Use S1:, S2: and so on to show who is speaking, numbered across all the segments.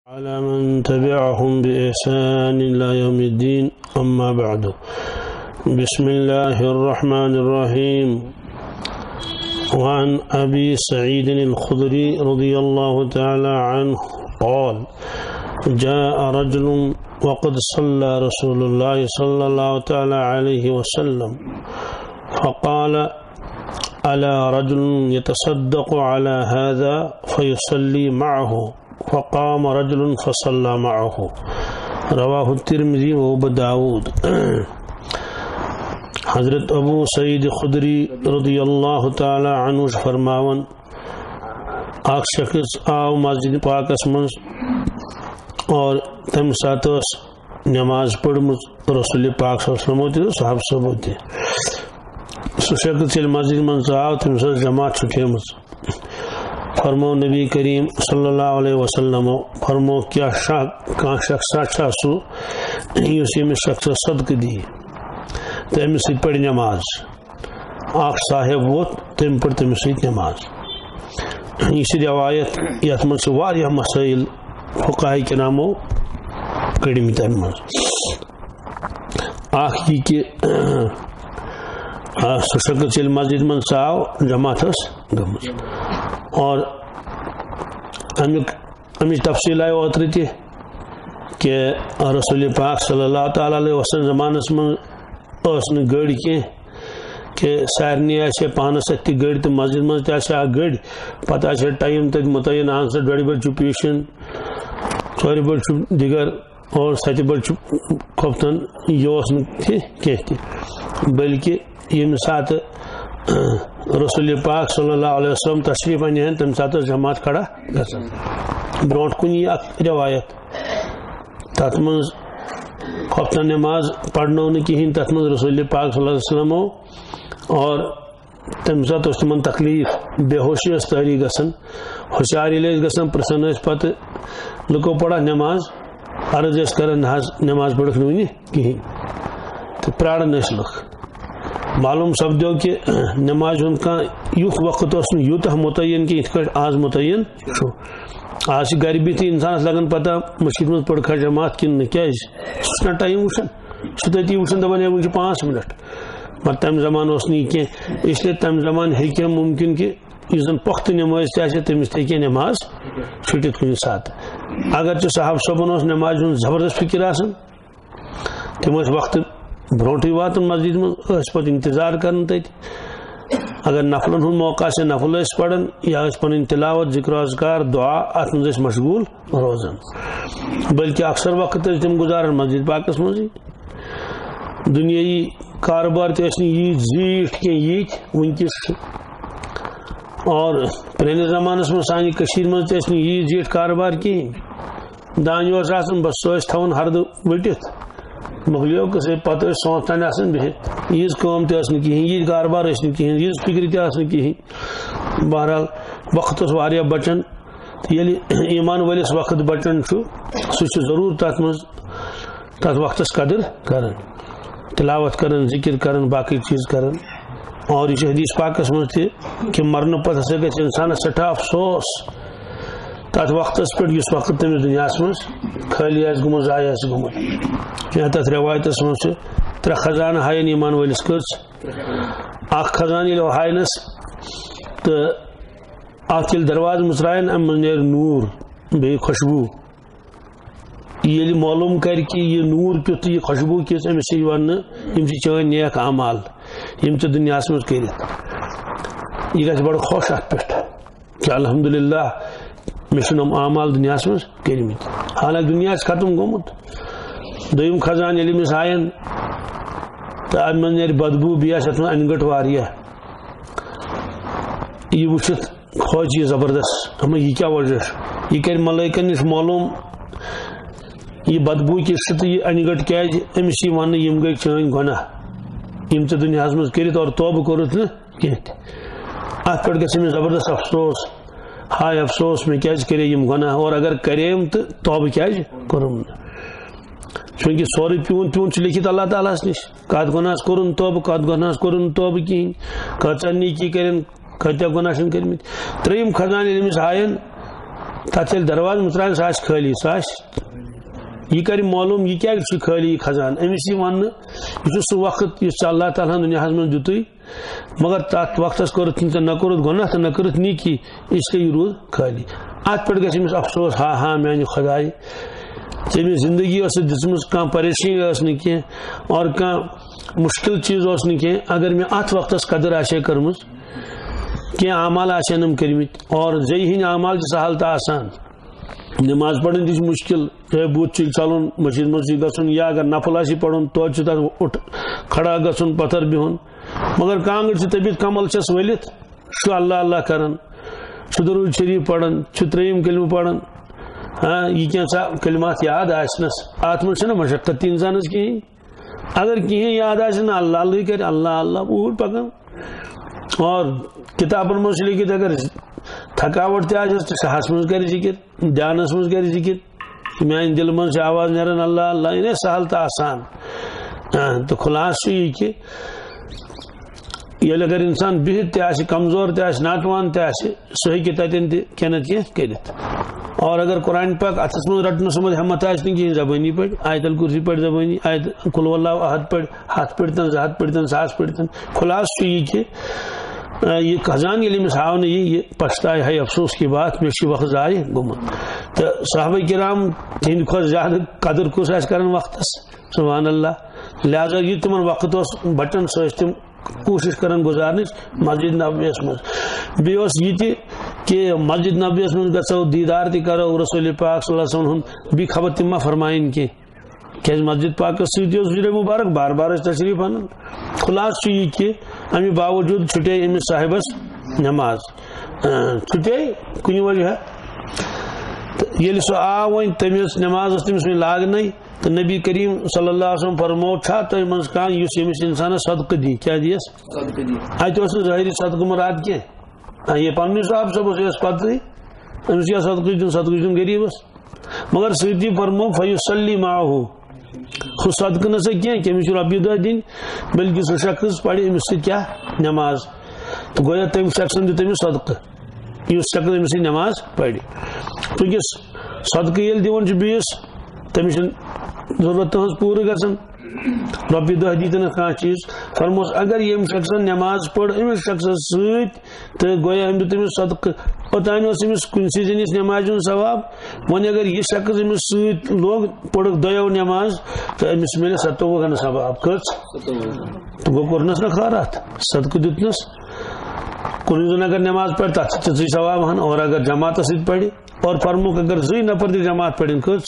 S1: على من تبعهم بإحسان إلى يوم الدين أما بعد بسم الله الرحمن الرحيم وعن أبي سعيد الخدري رضي الله تعالى عنه قال جاء رجل وقد صلى رسول الله صلى الله تعالى عليه وسلم فقال ألا رجل يتصدق على هذا فيصلي معه فقام رجل فصلى معه رواہ الترمذی و ابو داود۔ حضرت ابو سعید خدری رضی اللہ تعالی عنہ فرماون اخ شخص آو مسجد پاکس من اور تم سات نماز پڑھمت رسول پاک صلی اللہ علیہ وسلم صحابہ صحابہ سو شخص مسجد من آو تم سات جماعت چھٹیمت فرمو نبی کریم صلی اللہ علیہ وسلم فرمو کیا شخص سو اس شخص صدق دی تمس ست پڑھ نماز اخ صاحب ووت تم پڑھ تمس ست نماز۔ یہ روایت یت من واریاہ مسائل فقہاء کرامو کڑمت ام من اخ یہ کہ سو شخص مسجد من آو جماعت گمت اور امیچ تفصیل آئی اوتر تھی کہ رسول پاک صلی اللہ تعالیٰ علیہ وسلم زمانس من ن گڑ کی کہ سارنی آسے پانس اتھی گڑ تو مسجد من تہ گڑ پتہ ٹائم تک متعین آن سا 2 بج ٹیوشن 4 بج دیگر اور 7 بج کھپتن یہ کی بلکہ یم سات رسول پاک صلی اللہ علیہ وسلم تشریف ان تم سات جماعت کھڑا گھن برو کن یہ روایت تر من خفتن نماز پڑھنو کہین تر من رسول پاک صلی اللہ علیہ وسلم اور تم سات تم تکلیف بے ہوشی تاری گھن ہوشیار گھن پرسن پتہ لکو پڑا نماز عرض کران نماز پڑھ ون کہین تو پرارن لکھ معلوم سپدو کہ نماز ہند یوت وقت یوتہ متعین کہ ات آز متعین آج گھر بہت انسانس لگان پتہ مسجد من پڑھا جماعت کن سہ ٹائم وچان سہ تتی وچان دپان ہے 5 منٹ مگر تمہ زمان کی اس لیے تمہ زمان ہیکہ ممکن کہ اس زن پختہ نماز تہ تمس تہ نماز چھٹت کن سات اگرچہ صاحب صبن نماز ہند زبردست فکر آسان تم وقت بروٹھی واتن مسجد من پتہ انتظار کرن تت اگر نفلن ہند موقع سے نفل پڑھن یا پن تلاوت ذکر و اذکار دعا ات من مشغول روزان بلکہ اکثر وقت تم گزارن مسجد پاکس من دنیائی کاروبار تہ یہ زیٹھ کی یہ ونکس اور پرانس زمانس من سانہ کشیر من تہ یہ زیٹھ کاروبار کہین دانہ آسان بس سو تھون ہرد وٹت مغلیو کسے پتہ سونچان آسان بہت یہ کام تہ کہین یہ کاروبار کہین یہ فکر تہ کہین بہرحال وقت واریاہ بچان یل ایمان ولس وقت بچان سہ ضرور تر وقتس قدر کران تلاوت کران ذکر کران باقی چیز کران اور یہ حدیث پاکس من تہ کہ مرن پتہ ہسا گژھِ انسانس سٹھاہ افسوس تر وقتس پہ اس وقت تمس دنیا من خالی گومت ضائع گومت یا تر روایتس من 3 خزانہ ہائن ایمان ولس کچھ اخ خزانہ یل ہائنس تو ات یل درواز مچرائن ام من نیر نور بی خوشبو یل معلوم کر کہ یہ نور کیت یہ خوشبو کس امس ون یم چین نیک اعمال یم دنیا من کرت یہ گھر بڑا خوش ات پہ کہ الحمدللہ مم اعمال دنیا من کرمت حالانکہ دنیا ختم گومت دویم خزانہ یل امس ہائن تو ام من نیر بدبو بیس ات من انگٹ واریاہ یہ وچت خوش یہ زبردست ہمیں یہ کیا وجہ یہ کر ملائکن نش معلوم یہ بدبو کس تو یہ انگٹ کیاز امس ون یم گئی چین گناہ یم دنیا من کرت اور توبہ کورت نا کی ات پہ گھس زبردست افسوس ہائے افسوس میں کیاز کرے یم گناہ اور اگر کریم تو توبہ کیاز کرم چونکہ سوری پیون لکھت اللہ تعالیٰ نش کت گناہ کورن توبہ کت گناہ کورن توبہ کہین کت نیکی کرن کتیا گناہ کرمت تریم خزانہ امس ہائن تک دروازہ متران سہ خالی یہ کر معلوم یہ کیا خالی خزان امس یہ ون یہ سہ وقت اس اللہ تعالیٰ دنیا من دت مگر تک وقتس کورت نہ کورت گناہ تو نہ کرت نیکی اس لیے یہ روز خالی ات پہ گھس افسوس ہاں میانہ خدائے ژےٚ زندگی دِژمٕژ کانٛہہ پریشانی ٲس نہٕ کینٛہہ اور کانٛہہ مشکل چیز اوس نہٕ کینٛہہ اگر مےٚ اتھ وقتس قدر آسہِ کٔرمٕژ کینٛہہ اعمال آسن کٔرمٕتۍ اور زیٚیہِ ہٕنٛدۍ اعمال چھِ سہل تہٕ آسان نماز پڑھن تہ مشکل چاہے بُتھ چلن مسجد مسجد گژھُن یا اگر نفل آسہِ پڑھن توتہِ چھُ تتھ اٹھ کھڑا گژھُن پتھر بِہُن مگر کانٛگٕر چھِ طبیعت کمل چھس ؤلِتھ چھُ اللہ اللہ کران چھُ درود شریف پڑھان چھُ ترٛیٚیِم کلمہٕ پڑھان ہاں یہ کینٛژھا کلمات یاد آسنس اتھ منٛز چھنہٕ مشقت تہِ انسانس کہیٖنۍ اگر کہیٖنۍ یاد آسہِ نہٕ اللہ اللہ کرِ اللہ اللہ اوٗرۍ پکان اور کتابن منٛز چھُ لیکھِتھ اگر تھکاوٹ تہِ آسٮ۪س تہٕ سہس منٛز کرِ ذکر دھیانس منٛز کرِ ذکر میانہِ دلہٕ منٛز چھِ آواز نیران اللہ اللہ یعنی سہل تہٕ آسان تہٕ خلاص چھُ یہِ کہِ ییٚلہِ اگر انسان بِہِتھ تہِ آسہِ کمزور تہِ آسہِ ناتوان تہِ آسہِ سُہ ہیٚکہِ تتٮ۪ن تہِ کینٛہہ نتہٕ کینٛہہ کٔرِتھ اور اگر قرآن پاک اتھس منٛز رٹنس منٛز ہمت آسہِ نہٕ کِہیٖنۍ زبٲنی پٲٹھۍ آیت الکرسی پٲٹھۍ زبٲنی آیت قل واللہ احد پٲٹھۍ ہتھ پٔرۍتن 200 پٔرۍتن 100 پٔرۍتن خلاص چھُ یہِ کہِ یہ خزان ییٚلہِ أمِس ہاو نہٕ یہِ پچھتاے ہے افسوس کی بات مےٚ چھُ وقت ضایع گوٚمُت تہٕ صحابہ کرام تہنٛدِ کھۄتہٕ زیادٕ قدر کُس آسہِ کران وقتس سبحان اللہ لہذا یہ تمن وقت اوس بچن سُہ ٲسۍ تِم کوشش کران گزارنٕچ مسجد نبویس منٛز بیٚیہِ اوس یہِ تہِ کہ مسجد نبویس منٛز گژھو دیدار تہِ کرو رسول پاک صلی اللہ علیہ وسلم ہُنٛد بیٚیہِ خبر تِم ما فرمایِن کینٛہہ کیازِ مسجد پاکس سۭتۍ اوس حجرے مبارک بار بار ٲسۍ تشریف انان خلاص چھُ یہِ کہِ امہِ باوجوٗد چھُٹے أمِس صاحبس نماز چھُٹے کُنہِ وجہ تہٕ ییٚلہِ سُہ آو وۄنۍ تٔمِس نماز ٲس تٔمِس وۄنۍ لاگنٕے تہٕ نبی کریم صلی اللہ علیہ وسلم فرمو چھا تۄہہِ منٛز کانٛہہ یُس ییٚمِس انسانس صدقہٕ دی کیٛاہ دِیس اتہِ اوس نہٕ ظٲہری صدقہٕ مراد کینٛہہ یہ پننہِ حساب صٲبس یۄس پتہٕ أمِس کیٛاہ صدقہٕ دیُن غریٖبس مگر سۭتی فرمو فیصلی معہوٗ ہُہ صدقہٕ نہ سا کینٛہہ کہ أمِس چھُ رۄپیہِ دہ دِنۍ بلکہ سُہ شخص پرِ أمِس سۭتۍ کیٛاہ نماز تہٕ گویا تٔمۍ شخصن دیُت أمِس صدقہٕ یُس شخص أمِس سۭتۍ نماز پرِ چوٗنٛکہِ صدقہٕ ییٚلہِ دِوان چھُ بیٚیِس تٔمِس چھُنہٕ ضروٗرت تٕہٕنٛز پوٗرٕ گژھان رۄپیہِ دہ دی تٔمِس کانٛہہ چیٖز فرموس اگر ییٚمہِ شخصن نماز پٔر أمِس شخصس سۭتۍ تہٕ گویا أمۍ دیُت أمِس صدقہٕ اوٚتانۍ اوس أمِس کُنسٕے زٔنِس نمازِ ہُنٛد ثواب وۄنۍ اگر یہِ شخص أمِس سۭتۍ لوگ پوٚرُکھ دۄیو نماز تہٕ أمِس مِلہِ 27 ثواب کٔژ تہٕ گوٚو کوٚرنس نہ خٲرات صدقہٕ دیُتنس کُنُے زوٚن اگر نماز پرِ تتھ چھِ تِژٕے ثواب ہن اور اگر جماعتس سۭتۍ پرِ اور فرموک اگر 2 نفر تہِ جماعت پرن کٔژ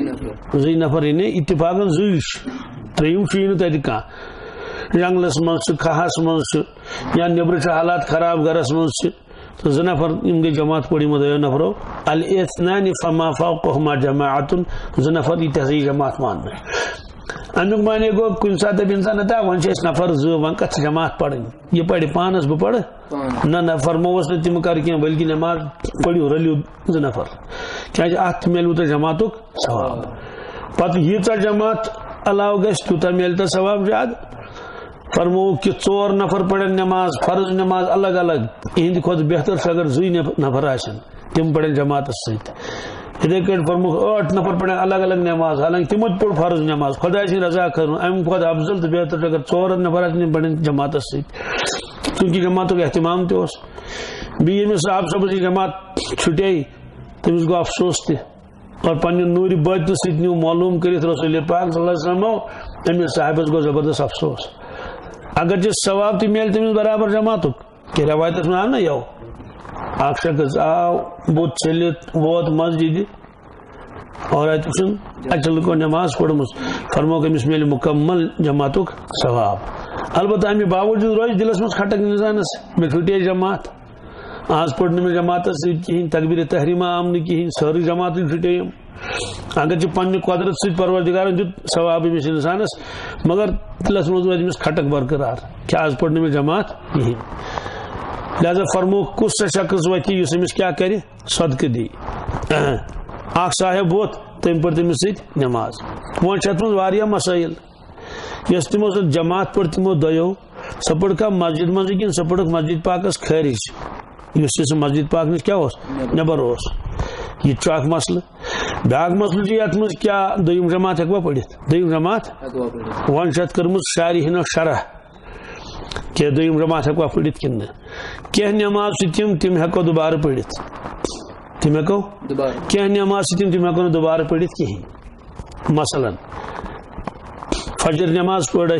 S1: 2 نفر یعنی اتفاقن 2 چھِ 3 چھُ نہٕ تتہِ کانٛہہ جنگلس منٛز چھُ کھہس منٛز چھُ یا نیبرٕ چھِ حالات خراب گرس منٛز چھِ تہٕ 2 نفر یِم گٔے جماعت پٔر یِمو 2 نفرو الاثنان فما فوقهما جماعت 2 نفر یہِ تہِ ہسا یہِ جماعت ماننہٕ امیُک معنی گوٚو کُنہِ ساتہٕ دپہِ انسان نتا وۄنۍ چھِ أسۍ نفر 2 وۄنۍ کتھ چھِ جماعت پرٕنۍ یہِ پرِ پانس بہٕ پرٕ نہ فرمووس نہٕ تِم کر کینٛہہ بلکہِ نماز پٔرِو رٔلِو 2 نفر کیازِ اتھ تہِ میلوٕ تۄہہِ جماعتُک ثواب پتہٕ ییٖژاہ جماعت علاوٕ گژھِ تیوٗتاہ میلہِ تۄہہِ ثواب زیادٕ فرمووُکھ کہ 4 نفر پرن نماز فرض نماز الگ الگ یِہنٛدِ کھۄتہٕ بہتر چھُ اگر 2 نفر آسن تِم پرن جماعتس سۭتۍ یِتھے کٲٹھۍ فرمووُکھ 8 نفر پرن الگ الگ نماز حالانکہِ تِمو تہِ پوٚر فرض نماز خۄداے سٕنٛدۍ رضا خٲطرٕ امہِ کھۄتہٕ افضل تہٕ بہتر چھُ اگر 4 نفر آسن یِم پرن جماعتس سۭتۍ چوٗنٛکہِ جماعتُک احتمام تہِ اوس بیٚیہِ ییٚمِس صاحب صٲبس یہِ جماعت چھُٹے تٔمِس گوٚو افسوس تہِ اور پننہِ نوٗرِ بٲطنہٕ سۭتۍ نیوٗ معلوٗم کٔرِتھ رسول پاک صلی اللہ علیہ وسلمو أمِس صاحبس گوٚو زبردست افسوس اگرچہِ ثواب تہِ میلہِ تٔمِس برابر جماعتُک کہ روایتس منٛز آو نا یو اکھ شخص آو بُتھ چھٔلِتھ ووت مسجدِ اور اتہِ وٕچھُن اتہِ چھِ لُکو نماز پٔرمٕژ فرموکھ أمِس میلہِ مُکمل جماعتُک ثواب البتہ امہِ باوجوٗد روزِ دلس منٛز کھٹک انسانس مےٚ پھٕٹے جماعت آز پٔر نہٕ مےٚ جماعتس سۭتۍ کِہیٖنۍ تقبیٖرِ تحریٖمہ آو نہٕ کِہیٖنۍ سٲرٕے جماعتٕے پھٕٹییِم اگرچہِ پننہِ قۄدرت سۭتۍ پروردگارن دیُت ثواب أمِس انسانس مگر دلس منٛز روزِ أمِس کھٹک برقرار کہِ آز پٔر نہٕ مےٚ جماعت کِہیٖنۍ لہذا فرمووُکھ کُس سا شخص وتھِ یُس أمِس کیٛاہ کرِ صدقہٕ دی اکھ صاحب ووت تٔمۍ پٔر تٔمِس سۭتۍ نماز وۄنۍ چھِ اتھ منٛز واریاہ مسٲیل یۄس تِمو سۭتۍ جماعت پٔر تِمو 2 سۄ پٔرکھا مسجد منٛزٕے کِنہٕ سۄ پٔرکھ مسجد پاکس خٲرج یُس یہِ سُہ مسجد پاک نِش کیٛاہ اوس نٮ۪بر اوس یہ اخ مسئلہ بیاکھ مسئلہ یت مز کیا دویم جماعت ہیکوا پڑھت دویم جماعت ون شت کرمز شارحینو شرح کہ دویم جماعت ہیکوا پڑھت کن کی نماز تم ہیکو دوبارہ پڑھت تم ہیکو کی نماز تم ہیکو دوبارہ پڑھت کہین مثلا فجر نماز پڑھ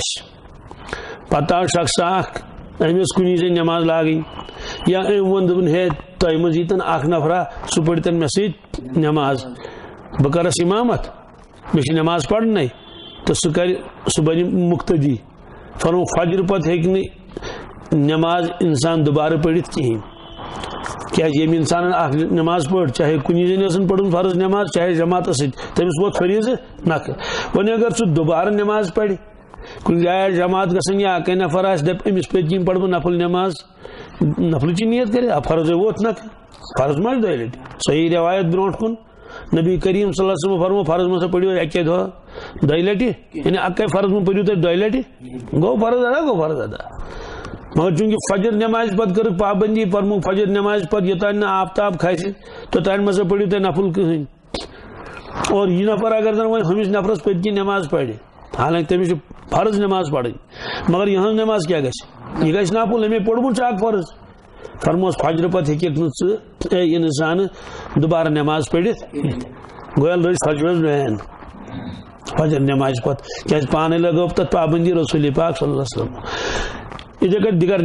S1: پتہ شخص اخ امس کن زن نماز لاگن یا ون دن ہے تہ مز یتن اخ نفرا سہ پڑتن مے ست نماز بہ کرس امامت مے نماز پڑھنے تو سہ بن مقتدی فرمو فجر پتہ ہیکہ نماز انسان دوبارہ پڑھت کہین کیا یم انسان اخ نماز پڑھ چاہے کن زن ٲسِن پڑھن فرض نماز چاہے جماعت ست تمس ووت فریضہ نکھ وۄنۍ اگر سہ دوبارہ نماز پڑھ کن جائے جماعت گھن یا اکے نفر آس دپ امس پت کن پڑھ بہ نفل نماز نفل چی نیت کرے فرض ووت نکھ فرض ما دۄیہِ لٹہِ صحیح روایت برونٹ کن نبی کریم صلی اللہ علیہ وسلم فرمو فرض مہ پڑھو اکے دۄہ دۄیہِ لٹہِ یعنی اکے فرض مہ پڑھو تُہۍ دۄیہِ لٹہِ گو فرض ادا مگر چونکہ فجر نماز پتہ کر پابندی فرمو فجر نماز پتہ یوتان آفتاب کھسہِ توتان مہ پڑھو تُہۍ نفل کہین اور یہ نفر اگر زن وۄنۍ ہُمس نفرس پٔتۍ کِنۍ نماز پڑِ حالانکہ تمس فرض نماز پڑھیں مگر یہاں نماز کیا گژھِ یہ گژھِ نفل امی پوٚرمُت اکھ فرض فرموس فجر پتہ ہیٚککھ نہٕ ژٕ انسان دوبارہ نماز پڑھت گویا لٔج فجرس بین فجر نماز پتہ کیازِ پانے لگو تتھ پابندی رسول پاک صلی اللہ علیہ وسلم ادھے کر دیگر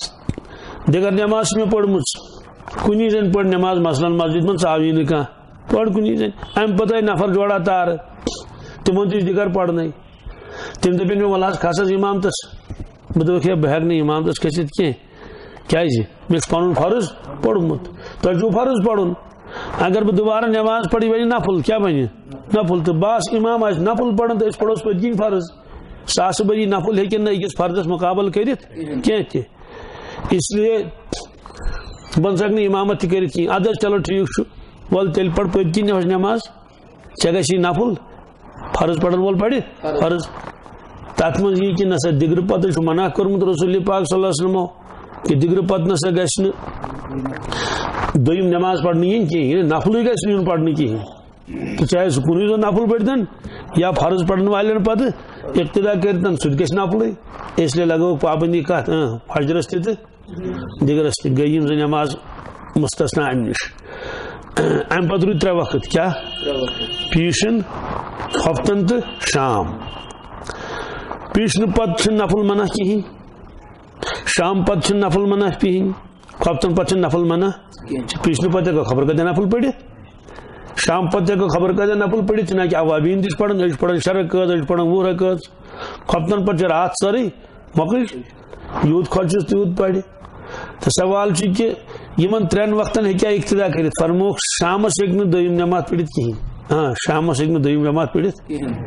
S1: نماز میں پڑھمٕژ کنی زن پڑھ نماز مثلا مسجد من ژاوی نہٕ کانٛہہ پڑھ کنی زن ام پتہ نفر جوڑا تار تمن تہ دیگر پڑھنے تم دپن مے ول حظ کھس حظ امامتس بہ دپکھ ہے بہ ہیٚکہٕ نہٕ امامتس کھٔسِتھ کینٛہہ کیازِ مےٚ چھُ پنُن فرض پوٚرمُت تۄہہِ چھُو فرض پڑھن اگر بہ دوبارہ نماز پڑھی بنہِ نفل کیا بنہِ نفل تو باس امام آسہِ نفل پڑھن تو أسۍ پڑھوس پٔتۍ کِنۍ فرض ساس بری نفل ہیٚکن نہٕ أکِس فرضس مقابل کٔرِتھ کینٛہہ تہِ اس لیے بہٕ ہٮ۪کہٕ نہٕ امامت تہِ کٔرِتھ کِہیٖنۍ اَدٕ حظ چلو ٹھیٖک چھُ وَلہٕ تیٚلہِ پَر پٔتۍ کِنۍ یۄس نماز ژےٚ گژھی نفل فرض پڑھن وول پڑِ فرض تتھ منٛز یی کہِ نسا دِگرٕ پتہٕ چھُ منع کوٚرمُت رسول پاک صلی اللہ علیہ وسلمو کہ دِگرٕ پتہٕ نسا گژھِ نہٕ دوٚیِم نماز پڑھنہٕ یِنۍ کِہیٖنۍ نفلٕے گژھِ نہٕ یُن پڑھنہٕ کِہیٖنۍ تو چاہے سُہ کُنُے زوٚن نفل پٔرۍتن یا فرض پڑھن والٮ۪ن پتہٕ اقتدا کرتن سُہ تہِ گژھِ نفلٕے اس لیے لگو پابندی کتھ فجرس تہِ تہٕ دِگرس تہِ گٔے یِم زٕ نماز مستثنا امہِ نِش امہِ پتہٕ روٗدۍ ترٛےٚ وقت کیٛاہ پیٖشن ہفتن تہٕ شام پیٖشنہٕ پتہٕ چھُنہٕ نفل منع کِہیٖنۍ شام پتہٕ چھُنہٕ نفل منع کِہیٖنۍ ہفتن پتہٕ چھُنہٕ نفل منع پیٖشنہٕ پتہٕ ہیٚکو خبر کۭتیاہ نفل پٔرِتھ شام پتہٕ ہیٚکو خبر کۭتیاہ نفل پٔرِتھ چنانکہِ اوابیٖن تہِ چھِ پران أڑۍ چھِ پران 6 رکٲژ أڑۍ چھِ پران 20 رکٲژ خۄفتن پتہٕ چھِ راتھ سٲرٕے مۄکٕج یوٗت خۄش چھُس تیوٗت پرِ تہٕ سوال چھُ کہِ یِمن 3 وقتن ہیٚکیٛاہ اقتدا کٔرِتھ فرموکھ شامس ہیٚکہِ نہٕ دوٚیِم نماز پٔرِتھ کِہیٖنۍ شامس ہیٚکہِ نہٕ دوٚیِم نماز پٔرِتھ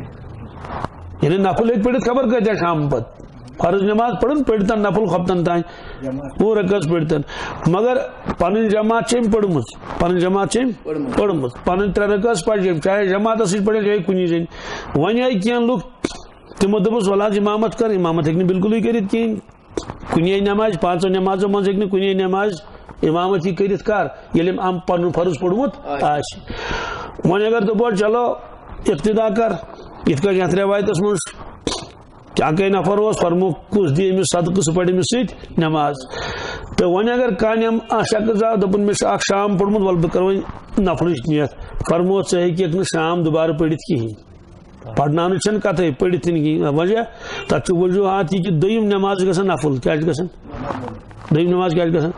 S1: یعنی نفل ہیٚکہِ پٔرِتھ خبر کۭتیاہ شام پتہٕ فرض نماز پڑھن پٔرۍتن نفل خۄفتن تانۍ 20 رکٲژ پٔرۍتن مگر پنٕنۍ جماعت چھِ أمۍ پٔرمٕژ پنٕنۍ جماعت چھِ أمۍ پٔرمٕژ پنٕنۍ 3 رکٲژ پرِ أمۍ چاہے جماعتس سۭتۍ پڑھِ چاہے کُنی زٔنۍ وۄنۍ آیہِ کینٛہہ لُکھ تمو دوٚپُس وَلہٕ حظ امامت کر امامت ہیٚکہِ نہٕ بالکُلٕے کٔرِتھ کِہیٖنۍ کُنے نماز 5 نمازو منٛز ہیٚکہِ نہٕ کُنے نماز امامت یہِ کٔرِتھ کر ییٚلہِ أمۍ پنُن فرض پوٚرمُت آسہِ وۄنۍ اگر دوٚپُس چلو اقتدا کر یِتھ کٲٹھۍ یتھ رٮ۪وایتس منٛز اکے نفر اوس فرموکھ کُس دی أمِس صدقہٕ سُہ پرِ أمِس سۭتۍ نماز تہٕ وۄنۍ اگر کانٛہہ شخص آو دوٚپُن مےٚ چھُ اکھ شام پوٚرمُت وَلہٕ بہٕ کرٕ وۄنۍ نفلٕچ نیت فرموو ژٕ ہیٚککھ نہٕ شام دوبارٕ پٔرِتھ کِہیٖنۍ پرناونٕچ چھنہٕ کتھٕے پٔرِتھ تہِ نہٕ کِہیٖنۍ وجہ تتھ چھُ وجوٗہات یہِ کہِ دوٚیِم نماز چھِ گژھان نفل کیٛاہ چھِ گژھان دوٚیِم نماز کیٛاہ چھِ گژھان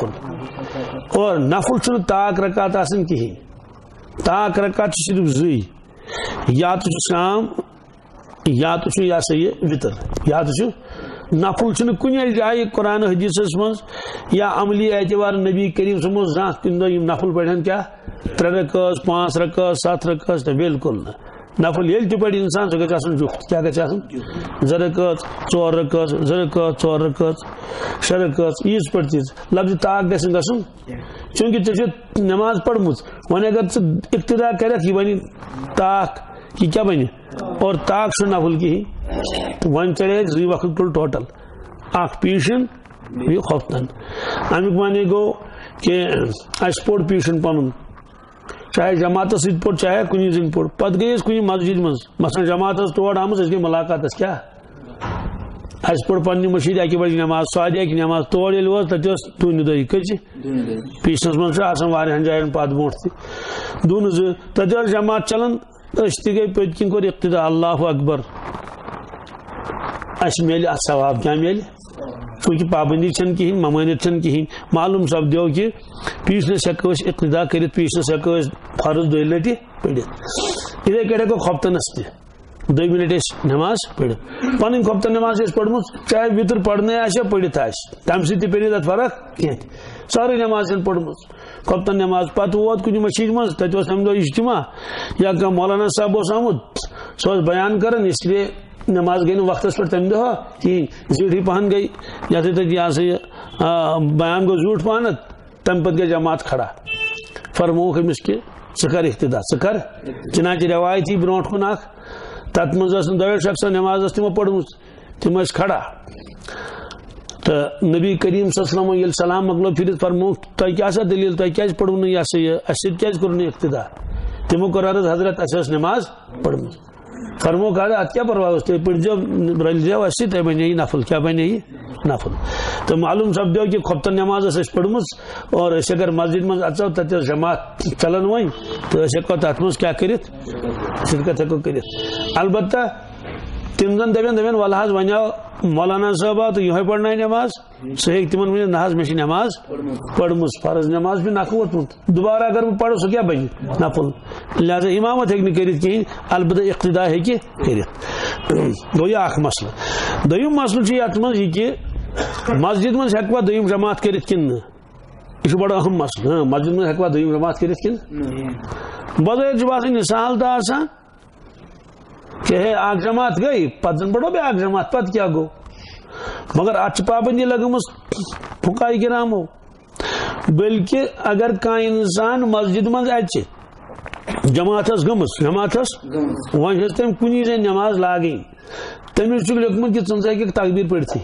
S1: نفل اور نفل چھُنہٕ طاق رکات آسان کِہیٖنۍ طاق رکات چھِ صرف 2 یا تہٕ چھُ شام یا تو یہ سا یہ وطر یا تو نفل چھُنہٕ کُنہِ جایہِ قرآن حدیثس منٛز یا عملی اعتبار نبی کریم صٲبن زانٛہہ کُنہِ دۄہ یِم نفل پڑھن کیٛاہ 3 رکٲژ 5 رکٲژ 7 رکٲژ تہٕ بالکل نہٕ نفل ییٚلہِ تہِ پرِ انسان سُہ گژھِ آسُن جُفت کیٛاہ گژھِ آسُن 2 رکٲژ 4 رکٲژ 2 رکٲژ 4 رکٲژ 6 رکٲژ عیٖذ پٲٹھۍ تیٖژ لفظِ طاق گژھِ نہٕ گژھُن چوٗنٛکہِ ژےٚ چھُتھ نماز پٔرمٕژ وۄنۍ اگر ژٕ اقتدا کرکھ یہِ بنہِ طاق یہ کیا بنہِ اور طاق چھُ نفل کِہیٖنۍ وۄنۍ چلے 2 وقت تُل ٹوٹل اکھ پیٖشن بیٚیہِ خۄفتن امیُک معنی گوٚو کہ اَسہِ پوٚر پیٖشن پنُن چاہے جماعت ست پور چاہے کنی زن پور پتہ گئی کنی مسجد مز مثلا جماعت تور آمت اس گئی ملاقات کیا اس پور پنہ مشید اکہ بجے نماز سوادی اکہ نماز تور یل وز تت دونہ دہی کچھ پیچھنس من آسان واریاہن جائن پت برونٹ تہ دونہ زٕ تت جماعت چلان اس تہ گئی پت کن کور اقتدا اللہ اکبر اس میل ات ثواب کیا میل چونکہ پابندی چھن کہین ممانت چھن کہین معلوم سپدیو کہ پیچھنس ہیکو اقتدا کرت پیچھنس ہیکو فرض دۄیہِ لٹہِ پٔرِتھ اتھے کٲٹھۍ ہیکو خۄفتنس تہِ دۄیمہِ لٹہِ نماز پٔرِتھ پنٕنۍ خۄفتن نماز پٔرمٕژ چاہے وِتر پڑھنے آسہِ یا پٔرِتھ آسہِ تمہِ سۭتۍ تہِ پیٚیہِ نہٕ تتھ فرق کینٛہہ سٲرٕے نماز چھن پٔرمٕژ خۄفتن نماز پتہٕ ووت کُنہِ مسجد منٛز تتہِ اوس تمہِ دۄہ اجتماع یا کانٛہہ مولانا صاحب اوس آمُت سُہ اوس بیان کران اس لیے نماز گئی نا وقت پر تمہ دہ کہین زیٹھی پہن گئی یتھ تک یہ سا یہ بیان گو زیوٹ پہنت تم پتہ گئی جماعت کھڑا فرموک امس کہ ثہ کر اقتدا ثہ کر چنانچہ روایتی برونٹ کن اخ تت مز دویو شخص نماز تمو پڑھم تم کھڑا تو نبی کریم صلی اللہ علیہ وسلم یل سلام مکلو پھرت فرموک تہ کیا سا دلیل تہ کیا پڑھو نا یہ سا یہ اس کیا کرو اقتدا تمو کر عرض حضرت اس نماز پڑھم فرمو کہا ات کیا پرواہ اس پڑھ جو رل جو اسی تہ بنے نفل کیا بنے نفل تو معلوم سپدیو کہ خۄفتن نماز اس پڑھمٕژ اور اس اگر مسجد مز اژو تت جماعت چلان ون تو اس ہیکو تتھ مز کیا کرت شرکت ہیکو کرت البتہ تم زن دپن ول حظ ونیو مولانا صاحبہ تو یہ پڑھنا نماز سہ ہیک تمن ون نہ حظ مے نماز پڑھمٕژ فرض نماز بھی نکھ ووتمُت دوبارہ اگر بہ پڑھو سہ کیا بنہِ نفل لہذا امامت ہیکہ نہٕ کٔرِتھ کہین البتہ اقتدا ہیکہ کٔرِتھ گوٚو یہ اکھ مسئلہ دوٚیُم مسئلہ چھُ یتھ منٛز یہ کہ مسجد مز ہیکوا دوٚیِم جماعت کٔرِتھ کِنہٕ نہٕ یہ چھُ بڑٕ اہم مسئلہ مسجد مز ہیکوا دوٚیِم جماعت کٔرِتھ کِنہٕ بظٲہر چھُ باسان مثال تہ آسان کہ ہے اکھ جماعت گئی پتہ زن پڑھو بیاکھ جماعت پتہ کیا گو مگر ات پابندی لگمٕژ فقہاء کرامو بلکہ اگر کانٛہہ انسان مسجد مز اچہِ جماعتس گٔمٕژ وۄنۍ چھس تٔمۍ کُنی زٔنۍ نماز لاگٕنۍ تٔمِس چھُکھ لیوکھمُت کہ ژٕ ہیٚککھ تکبیر پٔرتھٕے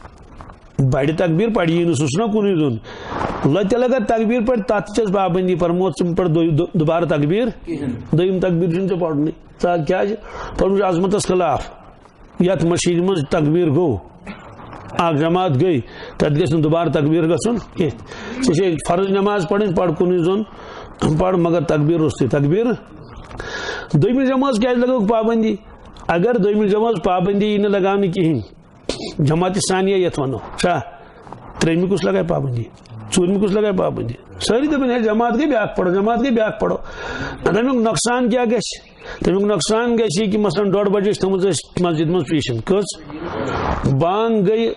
S1: بڑِ تکبیر پڑی نہٕ سُہ چھُنہ کُنُے زوٚن لتہِ لگا تکبیر پڑِ تتھ چھس پابندی فرموت ژٕ پڑھ دوبارہ تکبیر دوٚیِم تکبیر چھُنہٕ ژےٚ پڑنُے ژٕ کیٛازِ پڑھ عظمتس خلاف یتھ مسجد مز تکبیر گو اکھ جماعت گئی تت گژھِ نہٕ دوبارہ تکبیر گژھُن کینٛہہ ژےٚ چھے فرض نماز پڑھٕنۍ پڑھ کُنُے زوٚن پڑھ مگر تکبیر روٚستُے تکبیر دوٚیمہِ جمٲژ کیٛازِ لگٲوٕکھ پابندی اگر دوٚیمہِ جمٲژ پابندی یی نہٕ لگاونہٕ کِہینۍ جماعت ثانیہ یتھ ونو چھا ترٛیٚیمہِ کُس لگایہِ پابندی ژوٗرمہِ کُس لگایہِ پابندی سٲری دپن ہے جماعت گئی بیاکھ پڑھو جماعت گئی بیاکھ پڑھو تمیُک نۄقصان کیٛاہ گژھِ تمیُک نۄقصان گژھِ یہِ کہ مثلاً 1:30 بجے چھِ تھٲومٕژ اَسہِ مسجد منٛز پیشن کٔژ بانگ گئی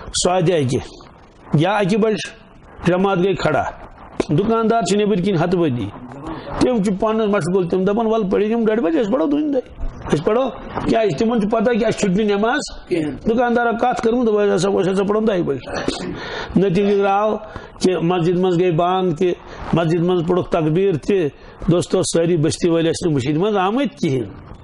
S1: 1:15 یا 1 بجہِ جماعت گئی کھڑا دکاندار چھِ نیبٕرۍ کِنۍ ہتہٕ بٔدی تِم چھِ پانس مشغول تِم دپان ول پٔرِو یِم 1:30 بجے أسۍ پڑھو دوٗنہِ دۄہہِ أسۍ پڑھو کیٛازِ تِمن چھُ پتہ کہ اَسہِ چھُٹہِ نٮ۪ماز دُکاندارن کتھ کٔرمٕژ دوٚپ أسۍ ہسا پڑھو 10 بجے نتیجہ درٛاو کہ مسجد منٛز گئی بانگ تہِ مسجد منٛز پوٚرُکھ تکبیر تہِ دوستو سٲری بستی وٲلۍ ٲسۍ نہٕ مٔشیٖد منٛز آمٕتۍ کِہینۍ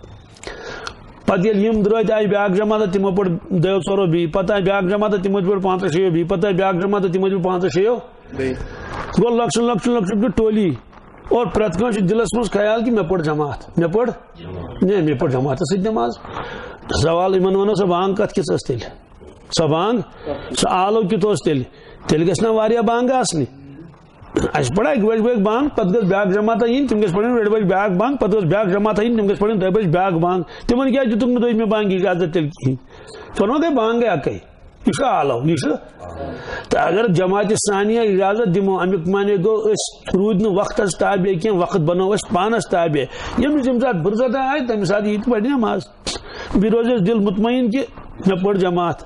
S1: پتہٕ ییٚلہِ یِم درٛٲے آیہِ بیاکھ جماعت تِمو پٔر 2 بیٚیہِ پتہٕ آیہِ بیاکھ جماعت تِمو تہِ پٔر 5-6 بیٚیہِ پتہٕ آیہِ بیاکھ جماعت تِمو تہِ پٔر 5-6 گوٚو لۄکچہِ ٹولی اور پرٛٮ۪تھ کٲنٛسہِ چھُ دِلس منٛز خیال کہ مےٚ پٔر جماعت مےٚ پٔر جماعتس سۭتۍ نٮ۪ماز سوال یِمن ونو سۄ بانگ کتھ کِژھ ٲس تیٚلہِ سۄ بانگ سُہ آلو کیُتھ اوس تیٚلہِ گژھِ نا واریاہ بانگہٕ آسنہِ اَسہِ پڑا 1 بجہِ بانگ پتہٕ گژھِ بیاکھ جماعتہ یِنۍ تِم گژھِ پڑھٕنۍ 2 بجہِ بیاکھ بانگ پتہٕ گژھِ بیاکھ جماعتہ یِنۍ تِم گژھِ پڑھٕنۍ 2 بجہِ بیاکھ بانگ تِمن کیٛازِ دِتُکھ نہٕ دوٚیمہِ بانگہِ اجازت تیٚلہِ کِہینۍ فرمو گٔے بانگے اکے یہ چھُ آلو یہ چھُ تہٕ اگر جماعتِ ثانیہ اجازت دِمو امیُک معنی گوٚو أسۍ روٗدۍ نہٕ وقتس تابع کینٛہہ وقت بنوو أسۍ پانس تابع ییٚمِس ییٚمہِ ساتہٕ فرصت آیہِ تمہِ ساتہٕ یی تہٕ پرِ نٮ۪ماز بیٚیہِ روزِ اَسہِ دِل مطمعین کہ مےٚ پٔر جماعت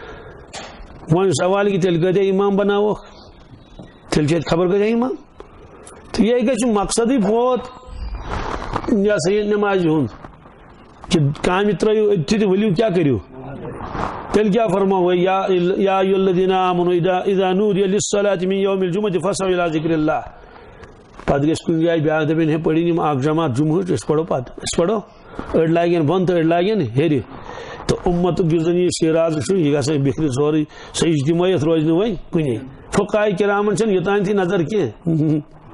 S1: وۄنۍ سوال کہ تیٚلہِ کۭتیاہ امام بناووکھ تیٚلہِ چھِ اَتہِ خبر کۭتیاہ امام تہٕ یہِ گژھِ مقصدٕے پوت یہ سا یہ نمازِ ہُنٛد کہ کامہِ ترٲیِو أتھی تہٕ ؤلِو کیٛاہ کٔرِو تیٚلہِ کیٛاہ فرماوو یا ایُّہا الذیٖنَ آمَنوٗ اِذا نُودِیَ لِلصَّلَاةِ مِن یَوْمِ الْجُمعَةِ فَاسْعَوْا إِلَىٰ ذِکْرِ اللہِ پتہٕ گژھِ کُنہِ جایہِ بیاکھ دپن ہے پٔرِنۍ یِم اکھ جماعت جمعہٕچ أسۍ پڑھو پتہٕ أسۍ پڑھو أڑۍ لاگن بۄن تہٕ أڑۍ لاگن ہیٚرِ تہٕ اُمتُک یُس زن یہِ شیراز چھُ یہِ گژھِ بِکھرِ سورُے سُہ اجتماعیت روزِ نہٕ وۄنۍ کُنی فقہاء کرامن چھنہٕ یوٚتانۍ تھی نظر کینٛہہ